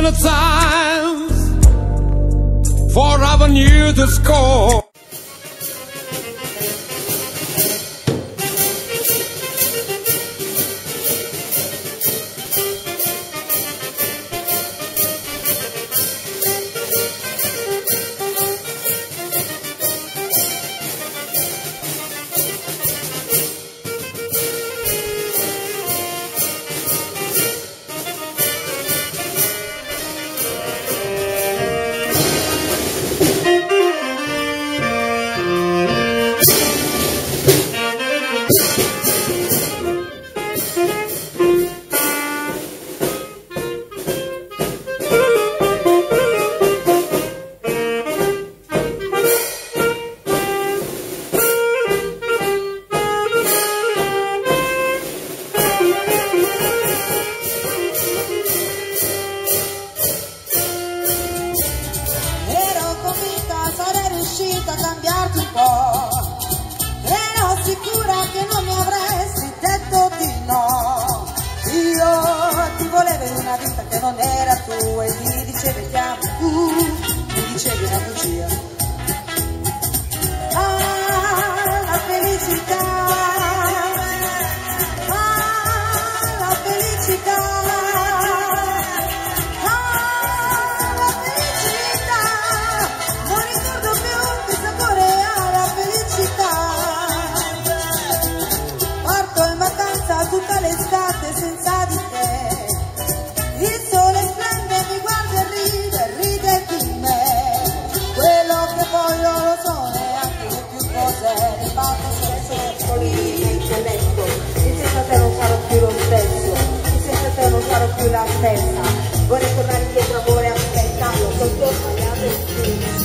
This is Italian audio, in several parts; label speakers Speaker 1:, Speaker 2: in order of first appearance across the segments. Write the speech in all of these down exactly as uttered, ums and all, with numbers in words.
Speaker 1: the times forever new to score.
Speaker 2: A cambiarti un po', ero sicura che non mi avresti detto di no. Io ti volevo in una vita che non era tua e mi dicevi ti amo, tu mi dicevi una bugia. Ah, la felicità, ah, la felicità. Tutta l'estate senza di te, il sole splende, mi guarda e ride, ride di me. Quello che voglio lo so neanche più cos'è, mi fatto essere lì nel letto, e senza te non sarò più lo stesso, e senza te non sarò più la stessa. Vorrei tornare indietro, amore, aspettarlo, col tuo sbagliato.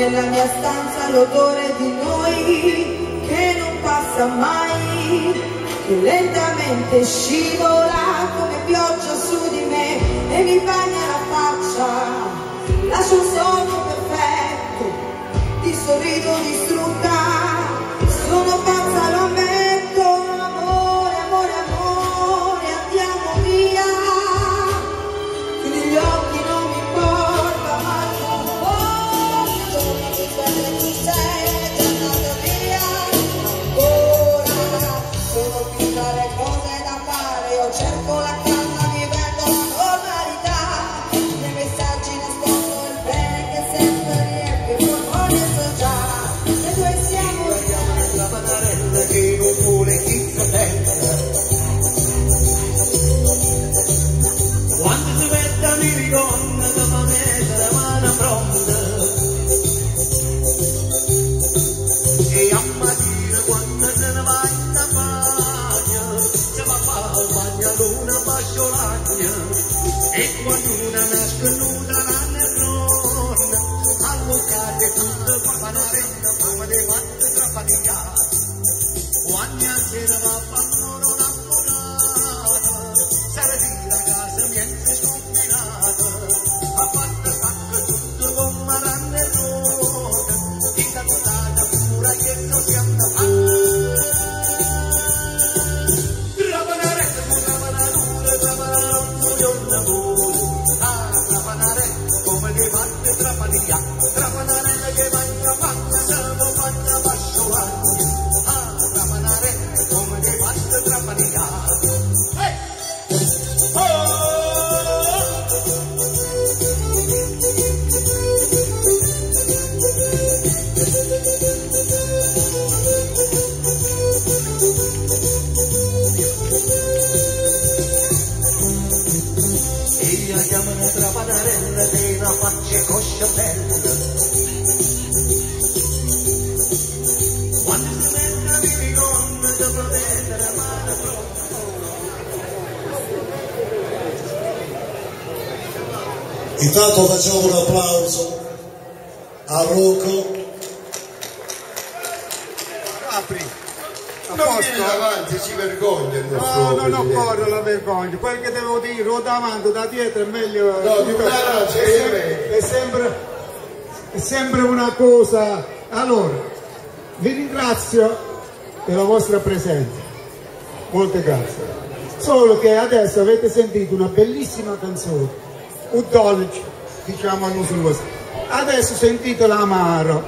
Speaker 2: nella mia stanza l'odore di noi che non passa mai, che lentamente scivola come pioggia su di me e mi bagna la faccia, lascio un sogno perfetto, ti sorrido distrutta, sono pazza, lo ammetto, amore, amore, amore, andiamo via, chiudi gli occhi, non mi importa, ma tu vuoi, i giorni più belli tu sei, ti è andato via, ancora, sono più tra le cose da fare, io cerco la calma, mi prendo la normalità, nei messaggi nascosto il bene che sempre riempie il tuo cuore so già, e due siamo
Speaker 3: la banarella che non vuole chi fratello. Quando si mette mi ricorda che mi mette la mano pronta e a mattina quando se ne va in campagna se va a fare il bagnalone a basciolagna e quando una nasce nuda la nebrona avvocate tutto qua banarella come le fatte trapanicare quando se ne va a fare un'ammorata serve la casa niente scombinata ha fatto fatto tutto con malanne rote incantata pura che non si anda a trapanarella trapanarura trapanarura un lavoro ah trapanarella come le fatte trapanicare trapanarella che va in campagna se lo fanno a basciolagna ah trapanarella come le fatte trapanicare e la chiamano trapanarella dei una faccia coscia bella quando si mette mi ricorda di promettere la mano pronta.
Speaker 4: Intanto facciamo un applauso a Rocco.
Speaker 5: Apri. A
Speaker 6: Non
Speaker 5: posto?
Speaker 6: vieni davanti, ci vergogna il nostro
Speaker 5: No, non ho
Speaker 6: presidente.
Speaker 5: paura la vergogna. Quel che devo dire, o davanti o da dietro è meglio.
Speaker 6: No, di una
Speaker 5: è,
Speaker 6: ragione,
Speaker 5: sempre, è, sempre, è sempre una cosa. Allora, vi ringrazio per la vostra presenza. Molte grazie. Solo che adesso avete sentito una bellissima canzone, un dolce, diciamo all'uso così. Adesso sentite l'amaro.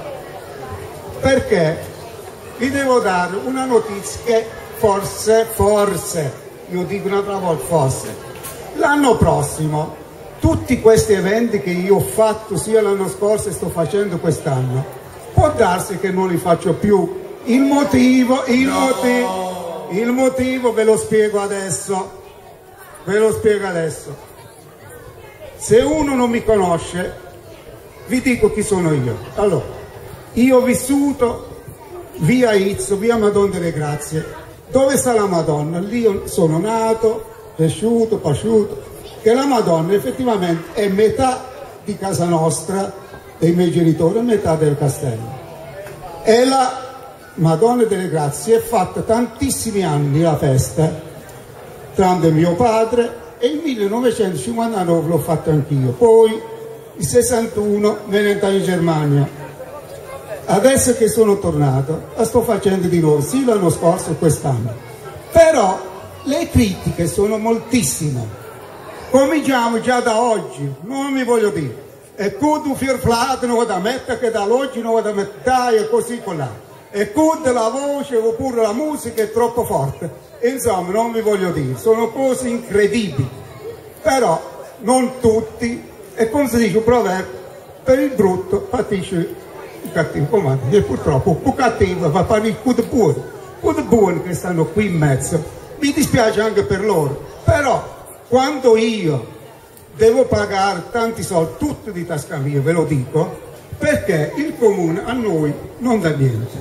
Speaker 5: Perché? Vi devo dare una notizia che forse, forse, io dico un'altra volta forse, l'anno prossimo, tutti questi eventi che io ho fatto sia l'anno scorso e sto facendo quest'anno, può darsi che non li faccio più. Il motivo, il
Speaker 6: No.
Speaker 5: motivo, il motivo ve lo spiego adesso, ve lo spiego adesso. Se uno non mi conosce, vi dico chi sono io. Allora, io ho vissuto via Izzo, via Madonna delle Grazie. Dove sta la Madonna? Lì io sono nato, cresciuto, pasciuto. Che la Madonna effettivamente è metà di casa nostra, dei miei genitori, e metà del castello. E la Madonna delle Grazie è fatta tantissimi anni la festa, tranne mio padre, e il millenovecentocinquantanove l'ho fatto anch'io. Poi il sessantuno me ne andai in Germania. Adesso che sono tornato, la sto facendo di nuovo, sì l'anno scorso e quest'anno. Però le critiche sono moltissime. Cominciamo già da oggi, non mi voglio dire. E tutto firflato, non vado a mettere che da oggi non vado a mettere, dai, e così con là. E tutta la voce oppure la musica è troppo forte. Insomma, non vi voglio dire, sono cose incredibili. Però non tutti, e come si dice un proverbio, per il brutto patisce il cattivo comando, e purtroppo un cattivo va a fare il cudo buono, cudo buono che stanno qui in mezzo. Mi dispiace anche per loro, però quando io devo pagare tanti soldi, tutto di tasca mia, ve lo dico, perché il comune a noi non dà niente.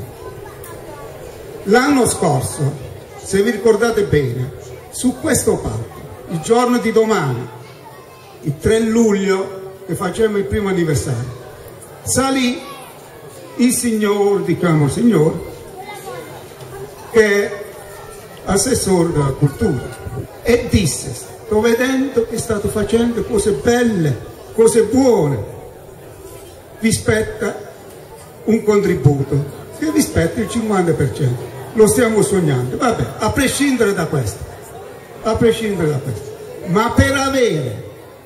Speaker 5: L'anno scorso, se vi ricordate bene, su questo palco, il giorno di domani, il tre luglio, che facciamo il primo anniversario, salì il signor, diciamo signor, che è assessore della cultura, e disse: sto vedendo che state facendo cose belle, cose buone, vi spetta un contributo, che vi spetta il cinquanta per cento, lo stiamo sognando, vabbè, a prescindere da questo, a prescindere da questo, ma per avere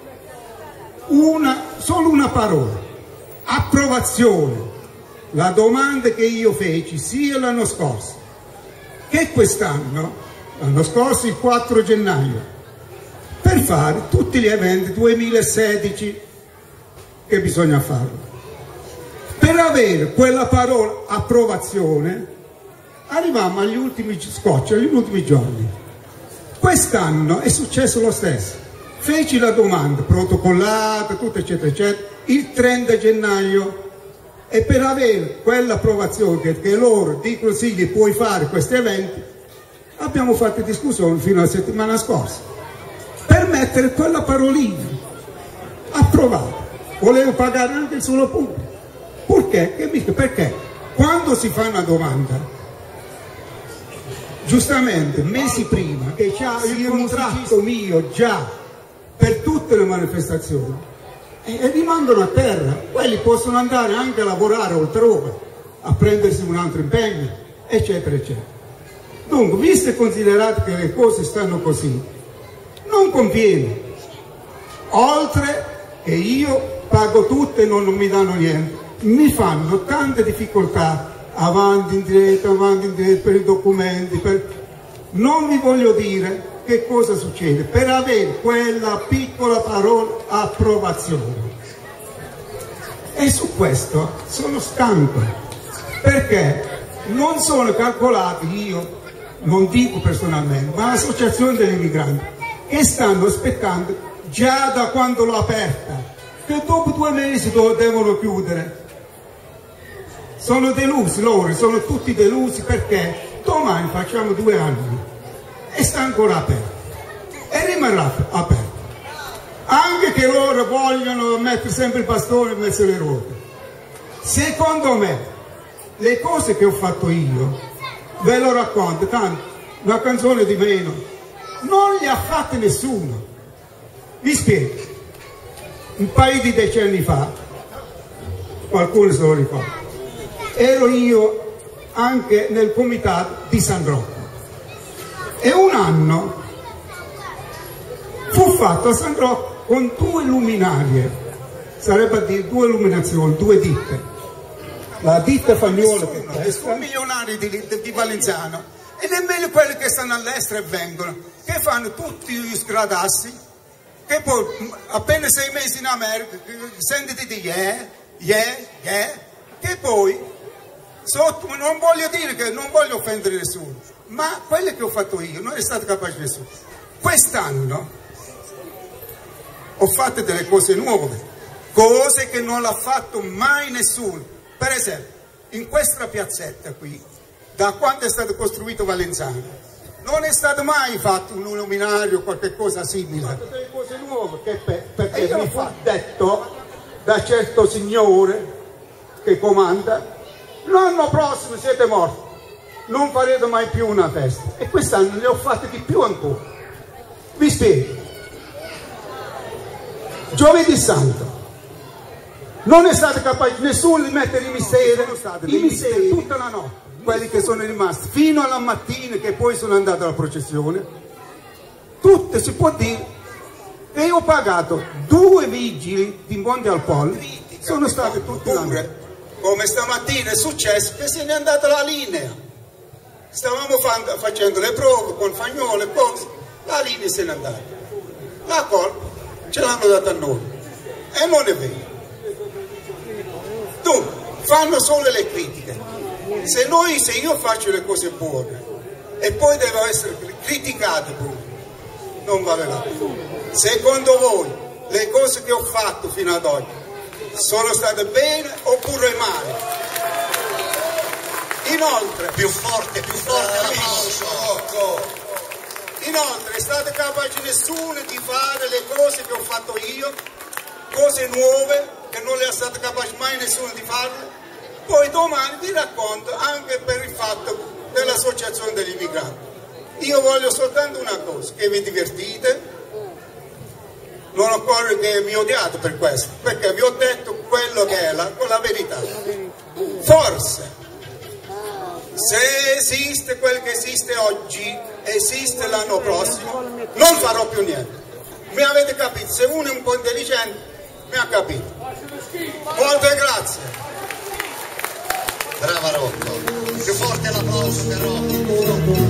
Speaker 5: una, solo una parola, approvazione, la domanda che io feci sia l'anno scorso che quest'anno, l'anno scorso il quattro gennaio, per fare tutti gli eventi duemilasedici che bisogna farlo. Per avere quella parola approvazione arrivammo agli ultimi scocci, agli ultimi giorni. Quest'anno è successo lo stesso. Feci la domanda protocollata, tutto eccetera eccetera, il trenta gennaio, e per avere quell'approvazione che, che loro dicono sì, li puoi fare questi eventi, abbiamo fatto discussioni fino alla settimana scorsa per mettere quella parolina approvata. Volevo pagare anche il solo punto. Perché? Perché quando si fa una domanda, giustamente mesi prima che c'ha il contratto mio già per tutte le manifestazioni, e, e rimangono a terra, quelli possono andare anche a lavorare oltrove, a prendersi un altro impegno, eccetera eccetera. Dunque, visto e considerato che le cose stanno così, non conviene, oltre che io pago tutto e non, non mi danno niente, mi fanno tante difficoltà avanti, indietro, avanti, indietro per i documenti, per... non vi voglio dire che cosa succede per avere quella piccola parola approvazione. E su questo sono stanco, perché non sono calcolati, io non dico personalmente, ma l'associazione degli immigranti, che stanno aspettando già da quando l'ho aperta, che dopo due mesi devono chiudere. Sono delusi loro, sono tutti delusi, perché domani facciamo due anni e sta ancora aperto e rimarrà aperto, anche che loro vogliono mettere sempre il bastone in mezzo alle ruote. Secondo me le cose che ho fatto io, ve lo racconto, tanto una canzone di meno non le ha fatte nessuno. Vi spiego. Un paio di decenni fa, qualcuno se lo ricorda, ero io anche nel comitato di San Rocco, e un anno fu fatto a San Rocco con due luminarie, sarebbe a dire due illuminazioni, due ditte, la ditta Fagnuolo, che è milionario di, di, di Valenzano, e nemmeno quelli che stanno all'estero e vengono, che fanno tutti gli sgradassi, che poi appena sei mesi in America sentiti di yeah, yeah, yeah, che poi sotto, non voglio dire che non voglio offendere nessuno, ma quelle che ho fatto io non è stato capace nessuno. Quest'anno ho fatto delle cose nuove, cose che non l'ha fatto mai nessuno. Per esempio, in questa piazzetta qui, da quando è stato costruito Valenzano, non è stato mai fatto un luminario o qualche cosa simile. Ho fatto delle cose nuove, che per, perché mi fu detto da certo signore che comanda: l'anno prossimo siete morti, non farete mai più una festa. E quest'anno ne ho fatte di più ancora. Vi spiego. Giovedì Santo non è stato capace nessuno di mettere i misteri, i misteri tutta la notte, quelli che sono rimasti fino alla mattina, che poi sono andato alla processione. Tutte, si può dire, e ho pagato due vigili di Monte al Polo, sono state tutte la notte. Come stamattina è successo che se n'è andata la linea, stavamo facendo le prove con Fagnuolo e cose, la linea se n'è andata, la colpa ce l'hanno data a noi, e non è vero. Dunque fanno solo le critiche. Se noi, se io faccio le cose buone e poi devo essere criticato pure, non vale la pena. Secondo voi le cose che ho fatto fino ad oggi sono state bene oppure male? Inoltre,
Speaker 6: più forte, più forte l'applauso.
Speaker 5: Inoltre, è stato capace nessuno di fare le cose che ho fatto io, cose nuove che non le è stato capace mai nessuno di farle, poi domani vi racconto anche per il fatto dell'associazione degli immigranti. Io voglio soltanto una cosa, che vi divertite, non occorre che mi odiate per questo, perché vi ho detto quello che è la, la verità. Forse, se esiste quel che esiste oggi, esiste l'anno prossimo, non farò più niente. Mi avete capito? Se uno è un po' intelligente, mi ha capito. Molte grazie.
Speaker 6: Brava Rocco. Più forte l'applauso per Rocco.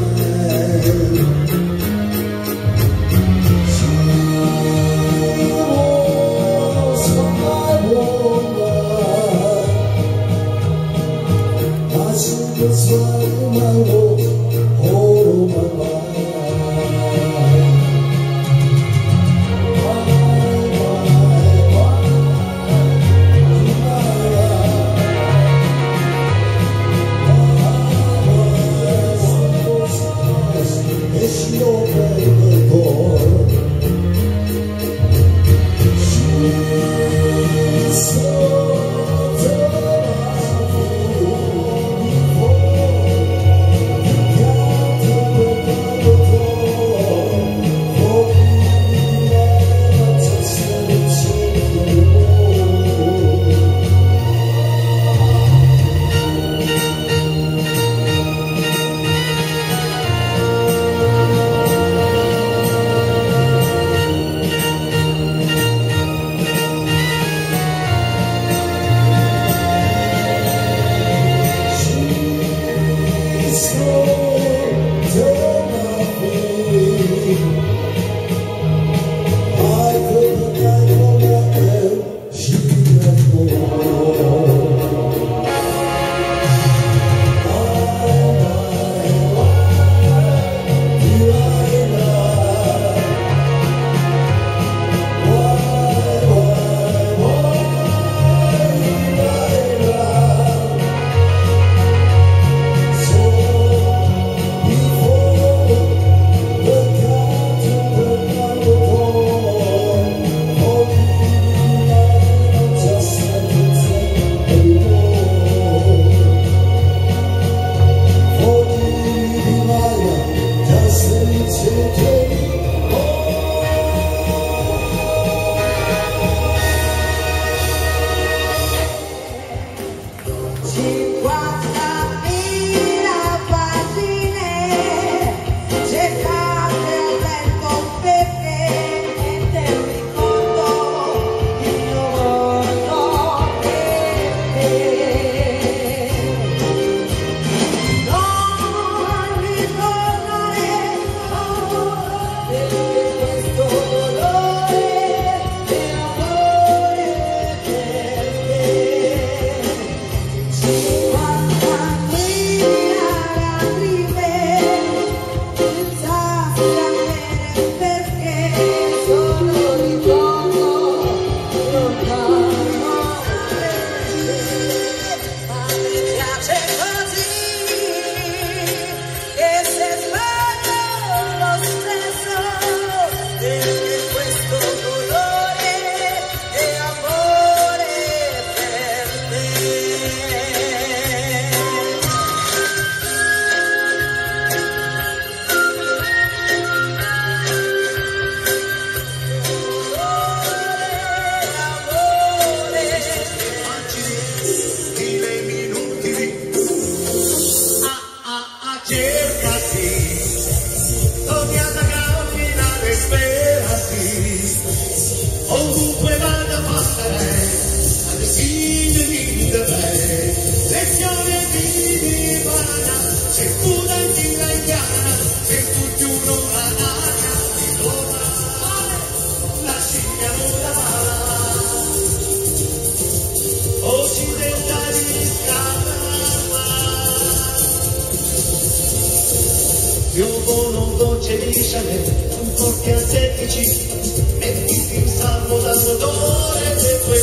Speaker 3: Piovono dolce di Chanel, un forte asetici, mettiti in salvo dall'odore dei tuoi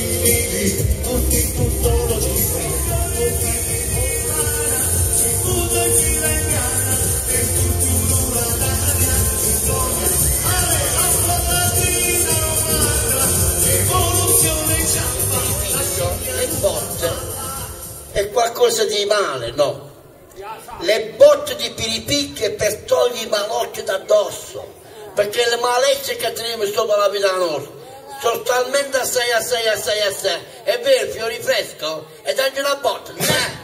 Speaker 3: figli, tutti tutto lo cifri, tutti di umana, se tu dai fila indiana, e tutti un'uranania, intorno alle alla mattina romana, evoluzione ciampa, la scioglia e porta.
Speaker 7: qualcosa di male, no. Le botte di piripicche per togliere i malocchi da addosso, perché le malezze che teniamo sopra la vita nostra sono talmente assai, assai, assai, assai. È vero, fiori fresco? E dagli una botta, no.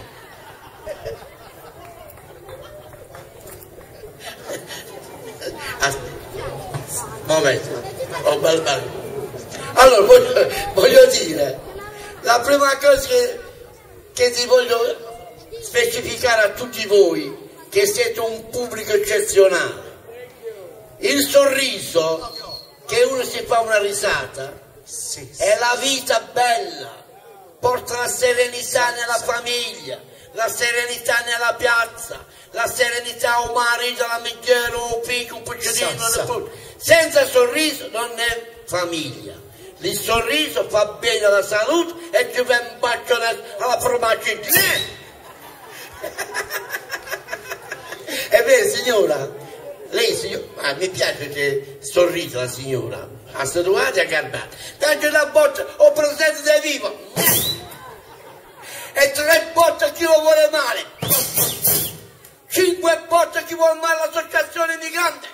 Speaker 7: Momento, oh, bel, bel. Allora voglio, voglio dire, la prima cosa che, che ti voglio specificare a tutti voi, che siete un pubblico eccezionale, il sorriso, che uno si fa una risata, sì, sì, è la vita bella, porta la serenità nella famiglia, la serenità nella piazza, la serenità a un marito, alla migliore, un figlio, un piccolino, sì, sì. Senza sorriso non è famiglia. Il sorriso fa bene alla salute e ci fa un bacio alla formaggina. È vero signora? Lei signora, ah, mi piace che sorride la signora, a salutare e a guardare. Dagli una botta, o presente da vivo. E tre botte a chi lo vuole male. Cinque botte a chi vuole male l'associazione migrante.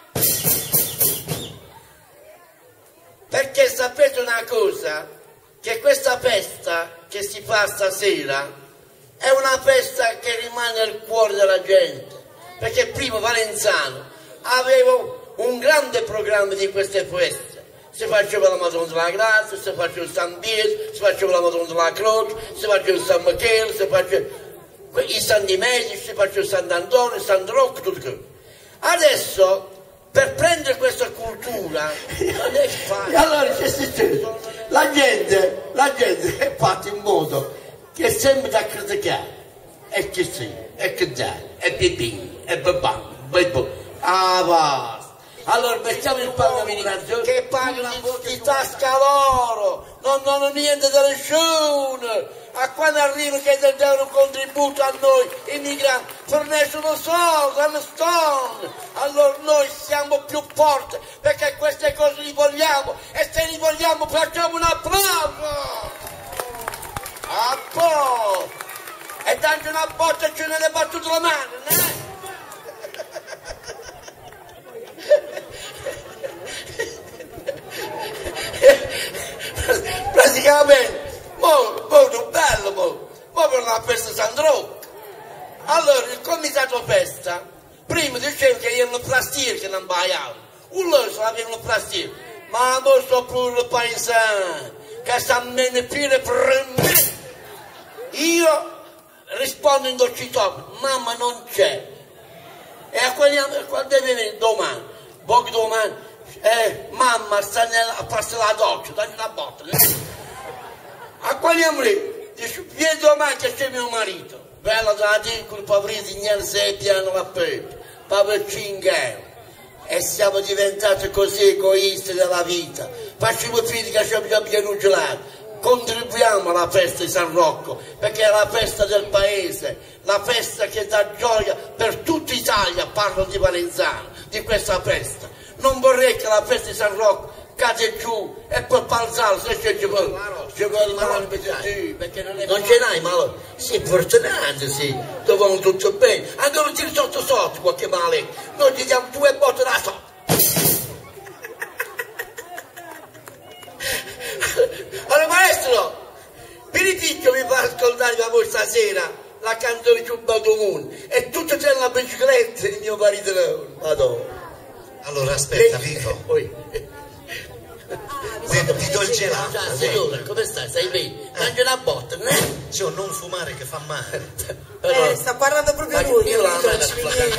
Speaker 7: Perché sapete una cosa? Che questa festa che si fa stasera è una festa che rimane nel cuore della gente. Perché prima Valenzano aveva un grande programma di queste feste. Si faceva la Madonna della Grazia, si faceva il San Bies, si faceva la Madonna della Croce, si faceva il San Michele, si faceva i Santi Medici, si faceva il Sant'Antonio, il San Rocco, tutto quello. Adesso, per prendere questa cultura, non è facile. Allora che succede? La gente, la gente è fatta in modo che è sempre da criticare. E che sì, e che dai, e pipì, e babà, babà. Ah, basta. Allora mettiamo il pagamento che pagano di tasca loro, non hanno niente da nessuno. A quando arrivano che danno un contributo a noi, i migranti, forniscono soldi, hanno stone. Allora noi siamo più forti perché queste cose li vogliamo e se li vogliamo facciamo un applauso. A posto. E danno una botta e ce ne le battute la mano, eh? Praticamente mo, mo non bello mo, mo per una festa San Rocco. Allora il comitato festa prima diceva che erano plastiche che non baiavano, un loro se l'avevano plastiche, ma mo sto pure il paesano che sta a menefire per me. Io rispondo in dolcitopo, mamma non c'è. E a quelli quando deve venire domani, pochi domani, eh, mamma sta nella, a farsi la doccia, dagli una botta. A quelli lì, dice, vieni domani che c'è mio marito. Bella da dire, con il poverino di sei piano la pepe, per cinque euro. E siamo diventati così egoisti della vita. Facciamo finta che abbiamo pieno un gelato. Contribuiamo alla festa di San Rocco perché è la festa del paese, la festa che dà gioia per tutta Italia. Parlo di Valenzano, di questa festa. Non vorrei che la festa di San Rocco cade giù e poi palzare se c'è giù perché non, non ce n'hai ma sì, fortunato sì, dove tutto bene, allora tiri sotto sotto qualche male, noi gli diamo due botte da sotto. Allora maestro, Piripicchio mi fa ascoltare da voi stasera la canzone più bella del mondo e tutto c'è la bicicletta di mio marito. Madonna.
Speaker 6: Allora aspetta Vito, Vito ti do il gelato.
Speaker 7: Ciao signora, come stai? Stai bene? Mangi una botta, no?
Speaker 6: Cioè non fumare che fa male.
Speaker 2: Eh, sta parlando proprio lui.
Speaker 7: Io la mano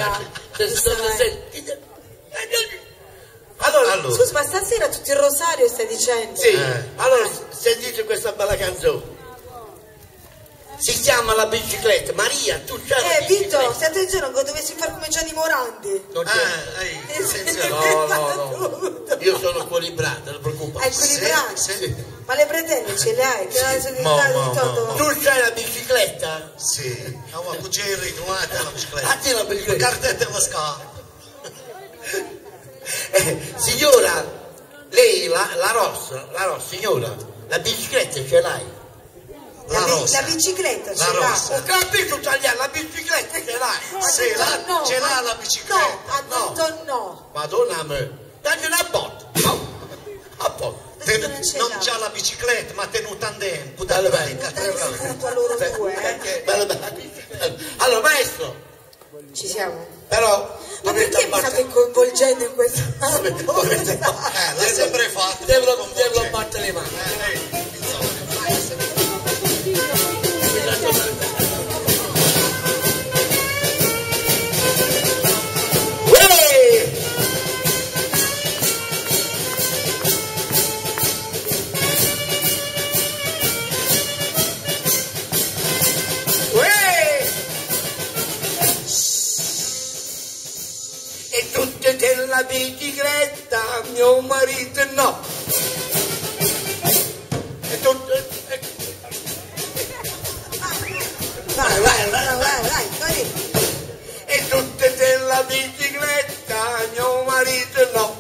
Speaker 7: allora, allora,
Speaker 2: scusa, ma stasera tutto il rosario stai dicendo?
Speaker 7: Sì,
Speaker 6: eh.
Speaker 7: allora sentite questa bella canzone. Si chiama La bicicletta. Maria, tu c'hai la
Speaker 2: Eh,
Speaker 7: bicicletta?
Speaker 2: Vito, se attenzione, non dovessi fare come Gianni Morandi.
Speaker 7: Non c'è.
Speaker 6: Ah, ehi, attenzione.
Speaker 7: No, no, no. Io sono equilibrato, non preoccupare.
Speaker 2: Hai equilibrato?
Speaker 6: Sì, sì.
Speaker 2: Ma le pretende ce le hai? Che la
Speaker 6: Mo, mo,
Speaker 2: di
Speaker 6: mo.
Speaker 2: tutto.
Speaker 7: Tu c'hai la bicicletta?
Speaker 6: Sì. Ah, ma tu c'eri ritrovata la bicicletta.
Speaker 7: A te la bicicletta.
Speaker 6: Cartetta la scarpa.
Speaker 7: Eh, signora, lei, la, la rossa, la rossa, signora, la bicicletta ce l'hai?
Speaker 3: La rosa.
Speaker 2: La bicicletta ce
Speaker 3: La
Speaker 2: l'ha.
Speaker 3: rosa.
Speaker 7: Ho capito tagliare la bicicletta ce l'hai.
Speaker 2: Ha
Speaker 3: Sì,
Speaker 2: detto
Speaker 3: la-
Speaker 2: no,
Speaker 3: ce l'ha
Speaker 2: ha-
Speaker 3: la bicicletta.
Speaker 2: No, ha detto no.
Speaker 7: Madonna me. Dagli una botta. No. A posto.
Speaker 3: Te-
Speaker 2: Non ce
Speaker 3: non
Speaker 2: l'ha.
Speaker 3: c'ha la bicicletta, ma tenuta andando.
Speaker 7: Bello,
Speaker 3: Dai,
Speaker 7: bello.
Speaker 3: dai, dai.
Speaker 2: Tanto a loro due, eh.
Speaker 7: Perché- bello, bello. Allora, maestro,
Speaker 2: Ci siamo.
Speaker 7: però
Speaker 2: Ma
Speaker 7: dovete
Speaker 2: perché mi
Speaker 7: abbattere-
Speaker 2: state coinvolgendo in questa
Speaker 7: dovete-
Speaker 2: cosa?
Speaker 7: dovete-
Speaker 3: Eh, l'ha sempre fatto.
Speaker 7: Devo, devo abbattere le mani.
Speaker 3: Eh, eh,
Speaker 7: Uè! Uè! E tutte della bicicletta, mio marito no. E tutte... e-
Speaker 2: Vai, vai, vai, vai, vai, vai.
Speaker 7: E tutte della bicicletta, mio marito no.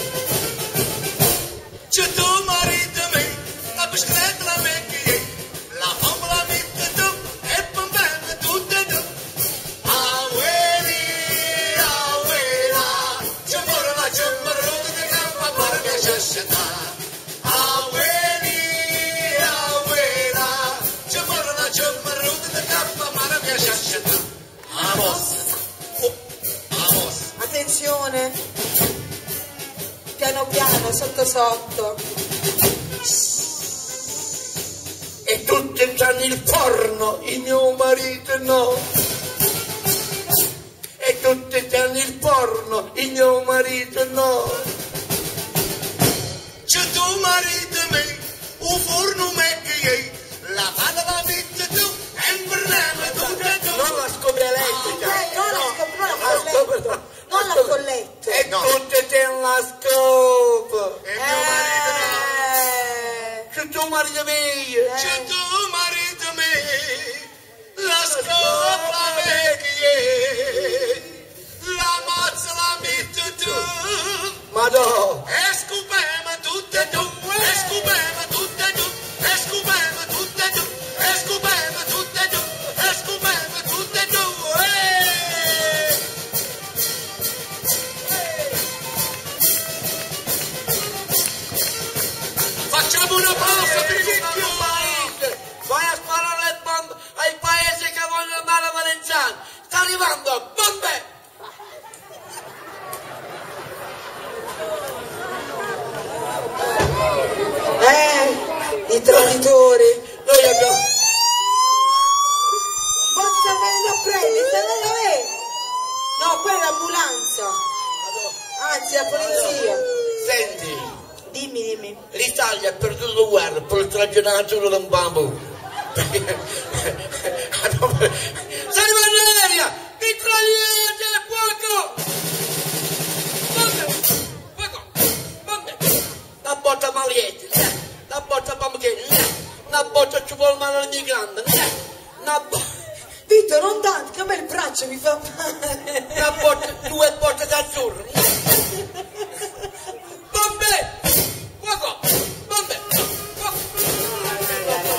Speaker 3: C'è tuo marito me, la bicicletta la metti, la fama la metti tu, e poi bene tutte tu. Abueli, abuela, c'è pure la ciambarruta di campa per mia società. Abueli, abuela, c'è pure la ciambarruta di campa per mia società. Vamos, oh, vamos.
Speaker 2: Attenzione. Piano piano, sotto sotto.
Speaker 7: E tutti c'hanno il forno, il mio marito no. E tutti c'hanno il forno, il mio marito no.
Speaker 3: C'è tuo marito me, un forno me che la palla la metti tu, e un bername tutte tu.
Speaker 7: Non la scoppia elettrica.
Speaker 2: Eh, non la scop- non la
Speaker 7: la
Speaker 2: colletto.
Speaker 7: scoppia-
Speaker 2: Non la colletto.
Speaker 7: E
Speaker 3: No.
Speaker 7: tutti c'hanno la scopa.
Speaker 3: E mio marito no.
Speaker 2: Eh,
Speaker 7: C'è tuo marito mio.
Speaker 3: C'è tuo marito me, la scopa me che la mazza la metti tu.
Speaker 7: Madò.
Speaker 3: E scupema tutte tu, e scupema tutte tu, e scupema tutte tu, e scupema tutte tu, e scupema tutte tu. Eh! Facciamo una pausa per il mio
Speaker 7: Paese. Vai a sparare le bombe ai paesi che vogliono andare a Valenzano. Sta arrivando bombe.
Speaker 2: eh, i traditori.
Speaker 7: Noi abbiamo...
Speaker 2: Ma ti sta venendo a prendere, sta venendo a me. No, quella è l'ambulanza. Anzi, la polizia.
Speaker 7: Senti,
Speaker 2: Dimmi, dimmi.
Speaker 7: l'Italia ha perduto la guerra per il tragionaggio di un bambù. Sta arrivando l'aria! Mitragliate, fuoco! Bombe! Fuoco! Bombe! Una botta Mariette, una botta Bambini, una botta ci vuole male all'immigrante, una botta...
Speaker 2: Vito, non tanto, che a me il braccio mi fa male.
Speaker 7: Una botta, due botte d'azzurro. Bombe! Fuoco! Bombe! Fuoco!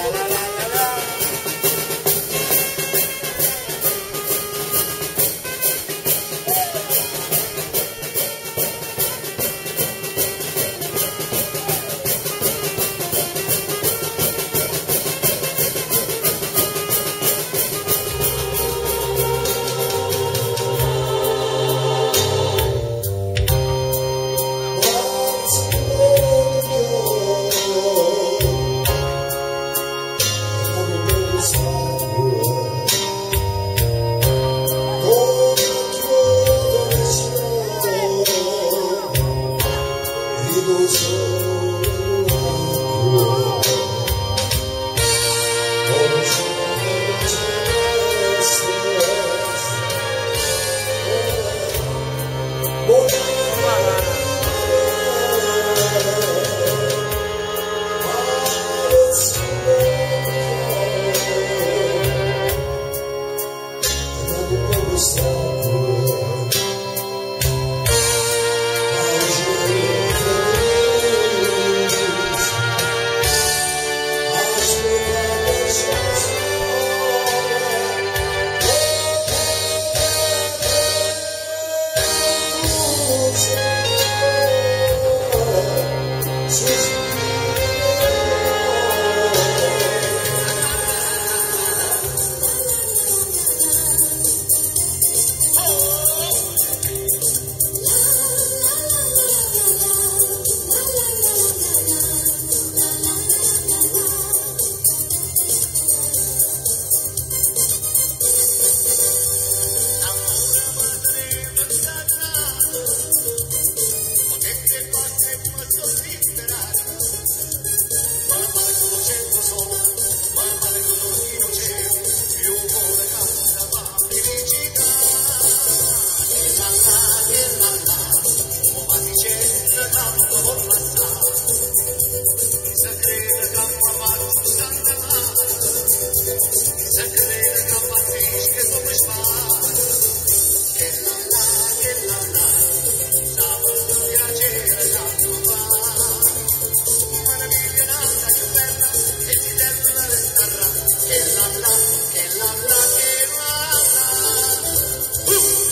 Speaker 3: che la la, che la la, che la la.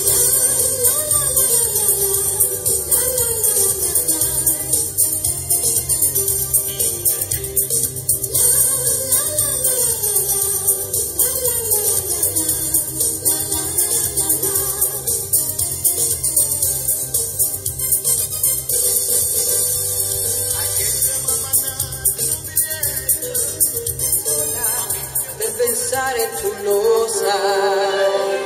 Speaker 8: Per pensare tu lo sai,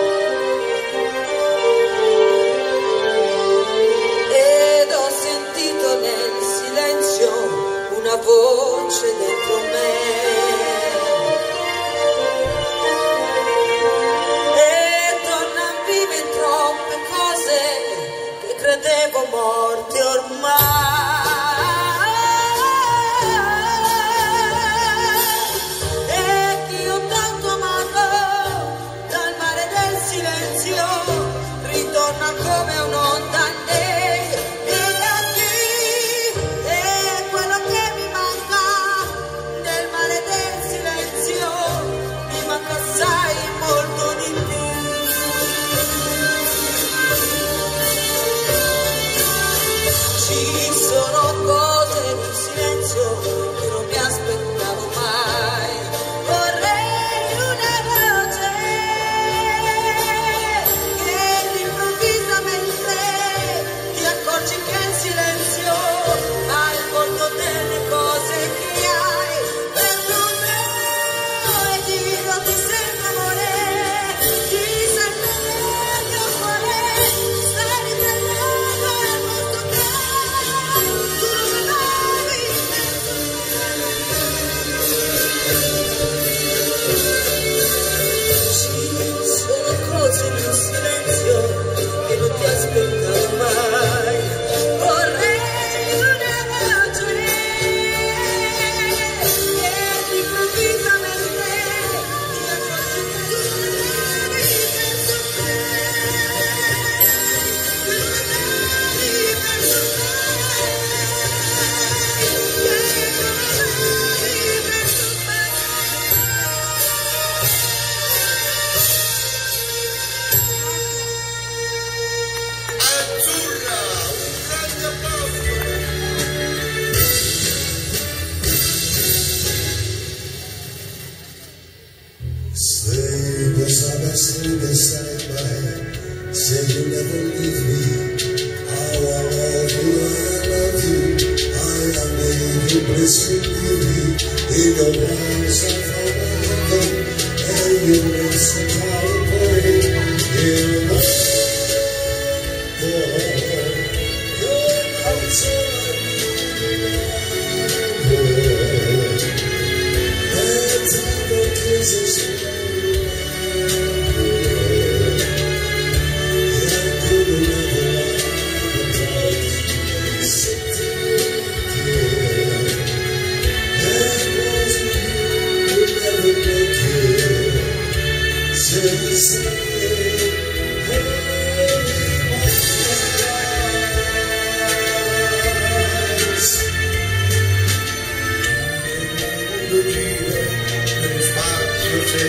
Speaker 8: ed ho sentito nel silenzio una voce dentro me, e tornan vive in troppe cose che credevo morte ormai. Come un'onda nei miei occhi, e quello che mi manca nel mare del silenzio mi manca assai molto di più. Ci sono cose nel silenzio che non mi aspettavo mai. Vorrei una voce ti accorgi che il silenzio ha il volto delle cose che hai dentro te, e dico ti sento amore, ti sento nel mio cuore, stai riprendendo il posto che tu non avevi messo. Ci sono cose nel silenzio che non ti aspettavo mai. Vorrei una voce che improvvisamente ti accorgi che tu non avevi perso me, tu non avevi perso me, che tu non avevi perso me.
Speaker 3: Azzurra, un grande applauso.
Speaker 4: Stay beside me, stay beside me. Say you never leave me. How I love you, I love you. I am made you bliss with me. In the arms of our love, and you rest the power for it. In the
Speaker 3: Spazio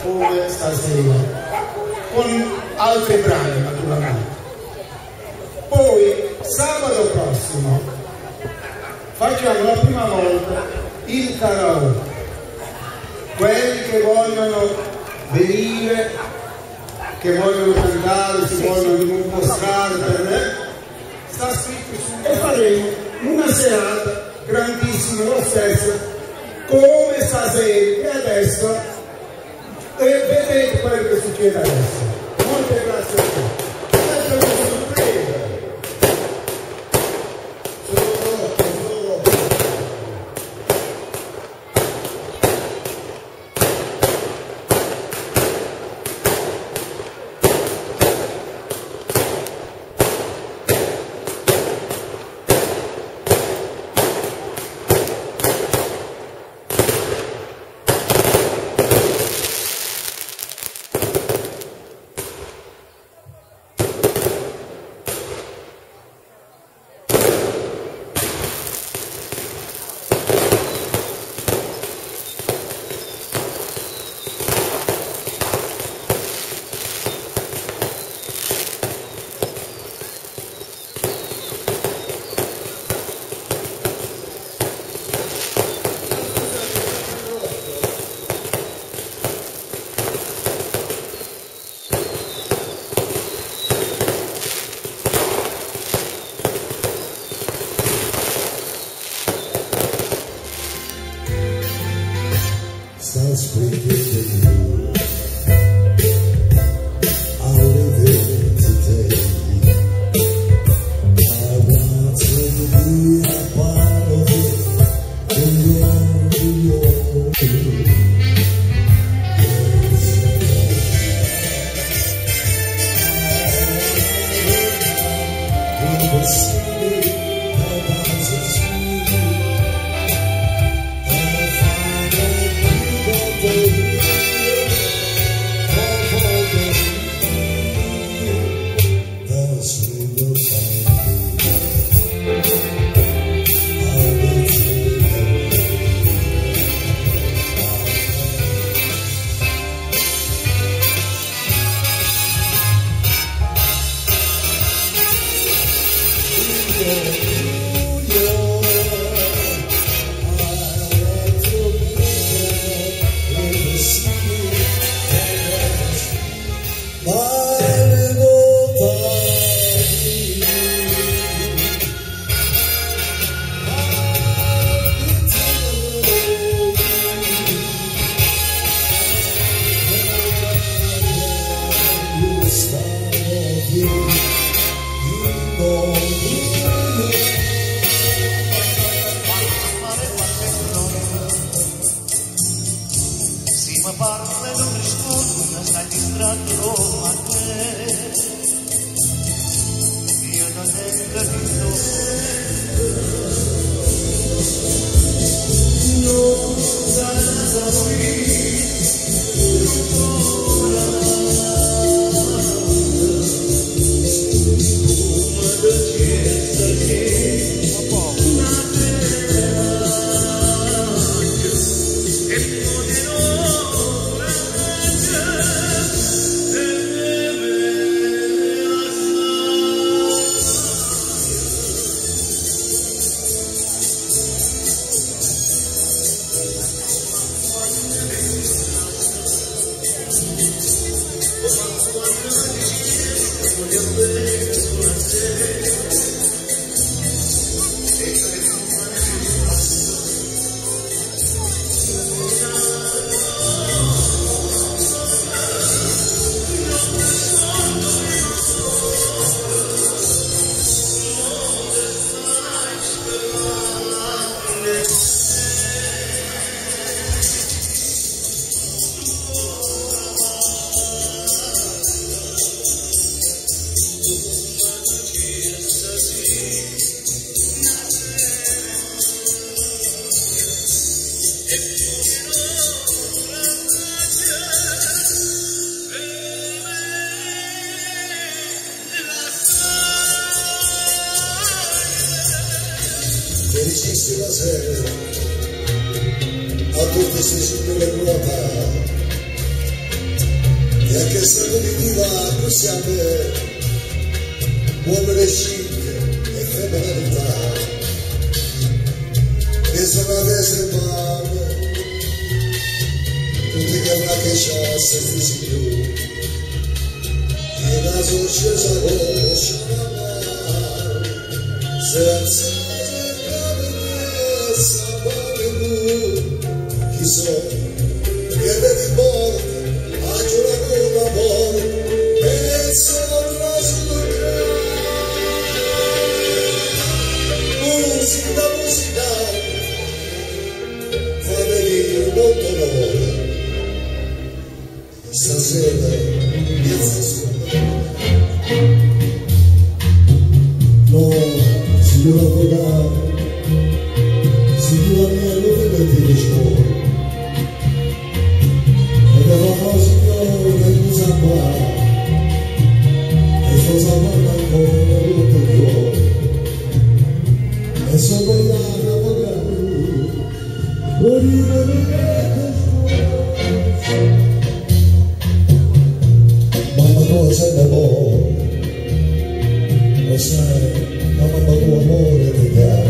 Speaker 5: come stasera, con altri brani naturalmente. Poi sabato prossimo facciamo la prima volta il karaoke. Quelli che vogliono venire, che vogliono cantare, si vogliono dimostrare per me, sta scritto su, e faremo una serata grandissima lo stesso, come stasera e adesso, e vedete quello che succede adesso. Molte grazie a tutti. Questa è una sorpresa.
Speaker 4: Starts breaking the moon. I'll live it today. I want to be a part of it. And you're, you're,
Speaker 3: ma parla non risponde, sta distratto a te. Io non tengo di non sarà qui.
Speaker 4: Felicissima sera a tutti questi signori ruotati questa comitiva possiamo muovere chic e femminilità, che sono adesso male, tutti che una che c'ha se fisi più, e la società conosce la mano, senza cercare sapere più, chi sono, che devi morte, a giurare un amore, e sono trascurare. Musica, musica, fa venire molto onore, stasera piazza sua. No, signora Avvocato, signora mia, non vedete le scuole, ed eravamo signore di Zambà, e sto salvando ancora tutto il cuore. E sono vogliata avvocato, non rivedete mamma tua sei amore, lo sai, la mamma tua amore ti dà.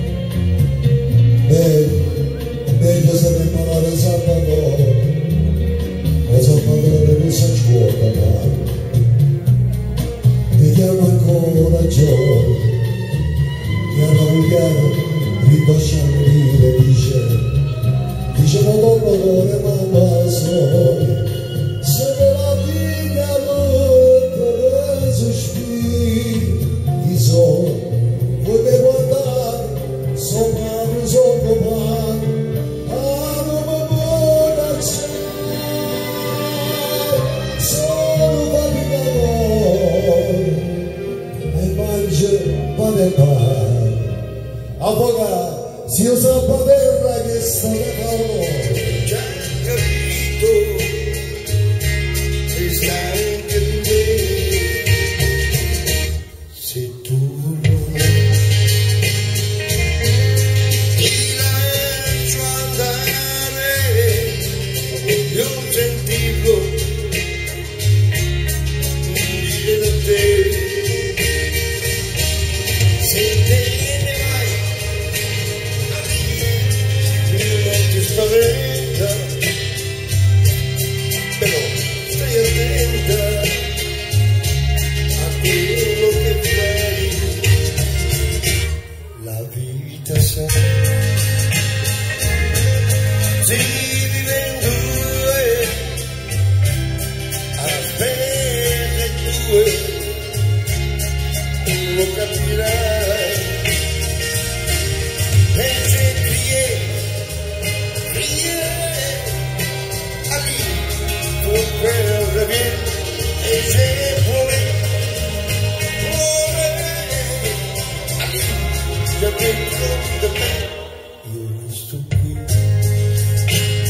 Speaker 4: Meglio, meglio se ne imparare a Salvatore, o Salvatore non sa scuola, ti chiamo ancora Giorgio. Piano piano ridosciamo dire, dice, dice ma dopo cuore mamma sono, se me la figlia lotta le sospiri, chi sono, voi mi guardate, sono padre, sono padre, ah non mi buona c'è, sono papicato, e mangio pane e pane. Avvocato, se io sapevo terra che sta da calore,
Speaker 3: Già capito, se stai anche tu me, se tu ti lascio andare, voglio sentirlo dire da te, se te ne vai. Spaventa, però stai attenta a quello che fai, la vita sa, si vive in due, appena due, tu lo capirai, e se prier, Pour revient et j'ai volé, volé, allez, je vais trop de pain, io sto qui,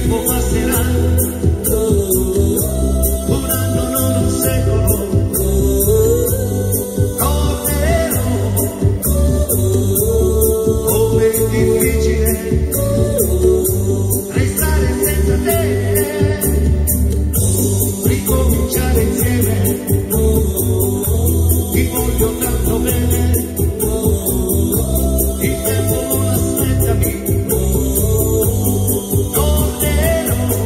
Speaker 3: tempo passerà, un anno non un secolo, tornerò. Come è difficile restare senza te, ricominciare insieme, ti voglio tanto bene, il tempo non aspettami, tornerò.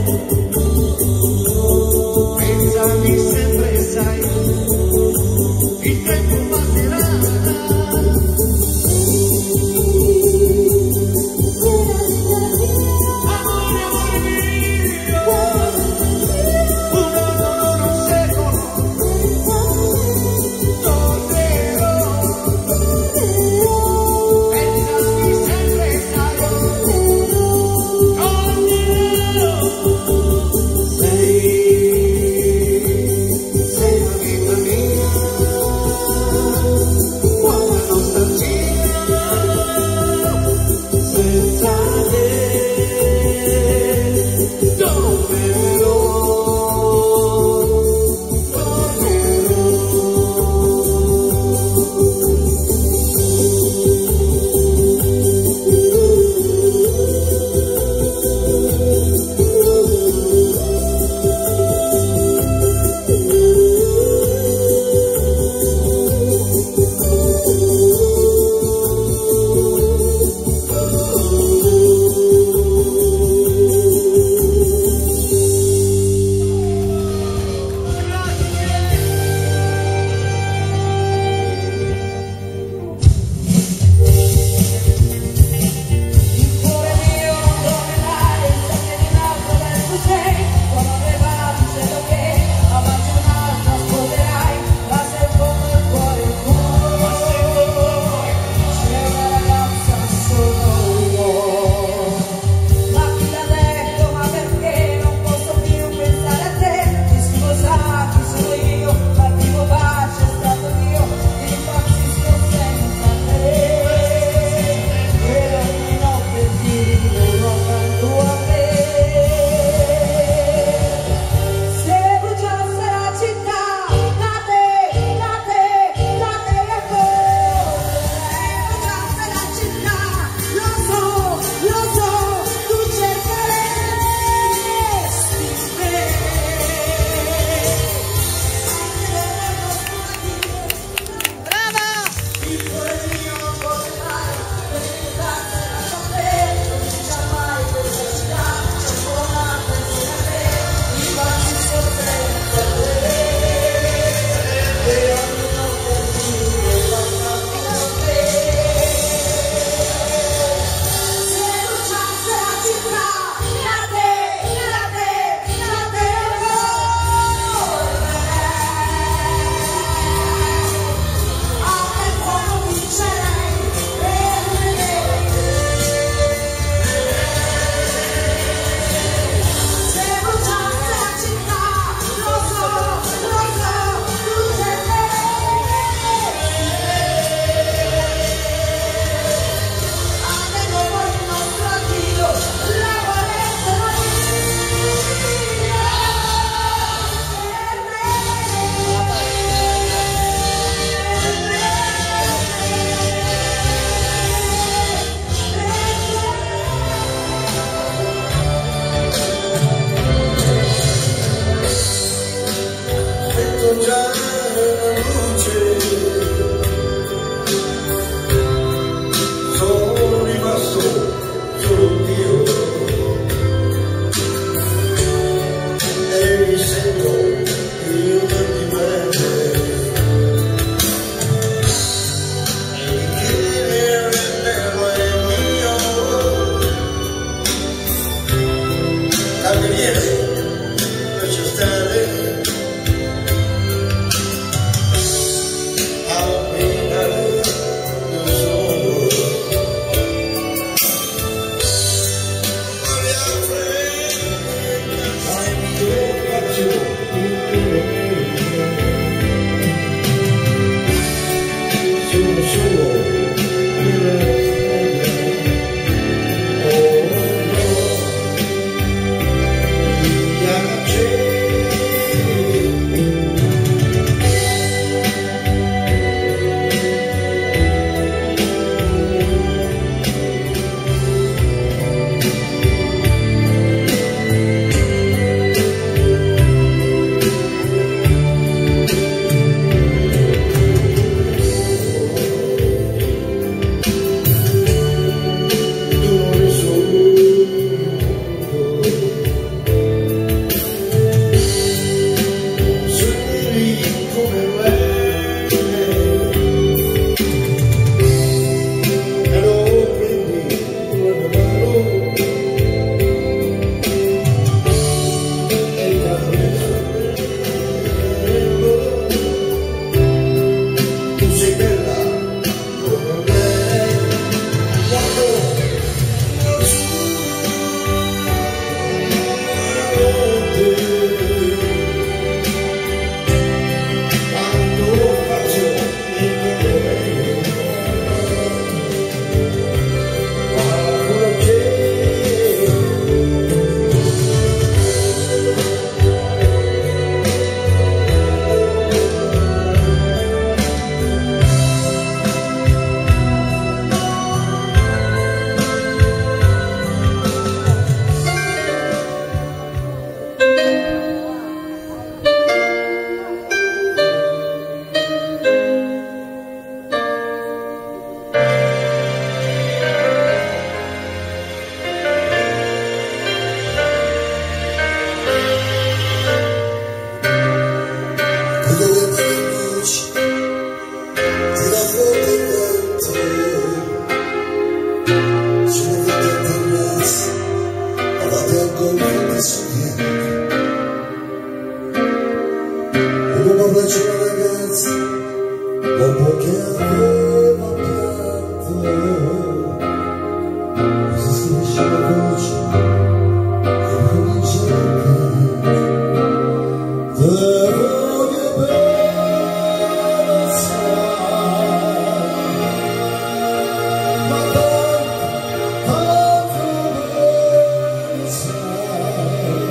Speaker 4: golfo su niente. Una bacia una ragazza dopo che aveva pianto, si striscia la voce e comincia a dire: te voglio bene assai, ma tanto, tanto bene sai.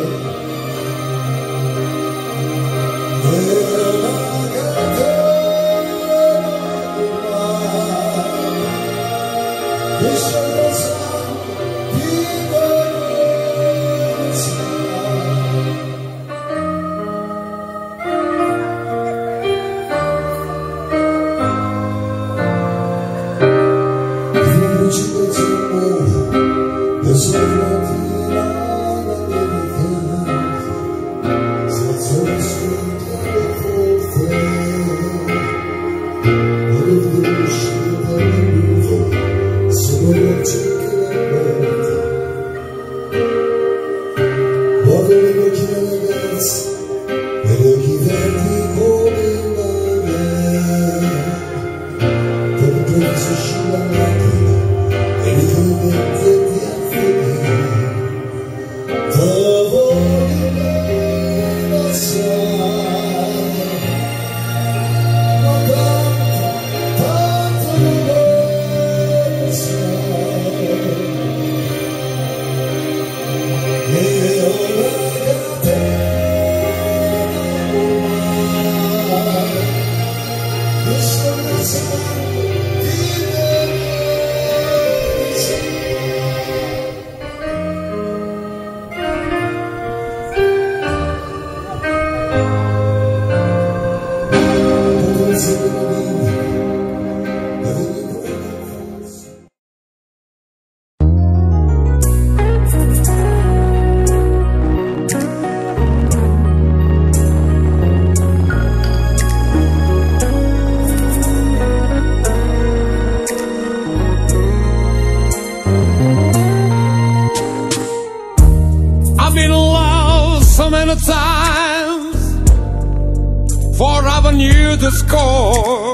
Speaker 1: I've been in love so many times, for I've knew the score.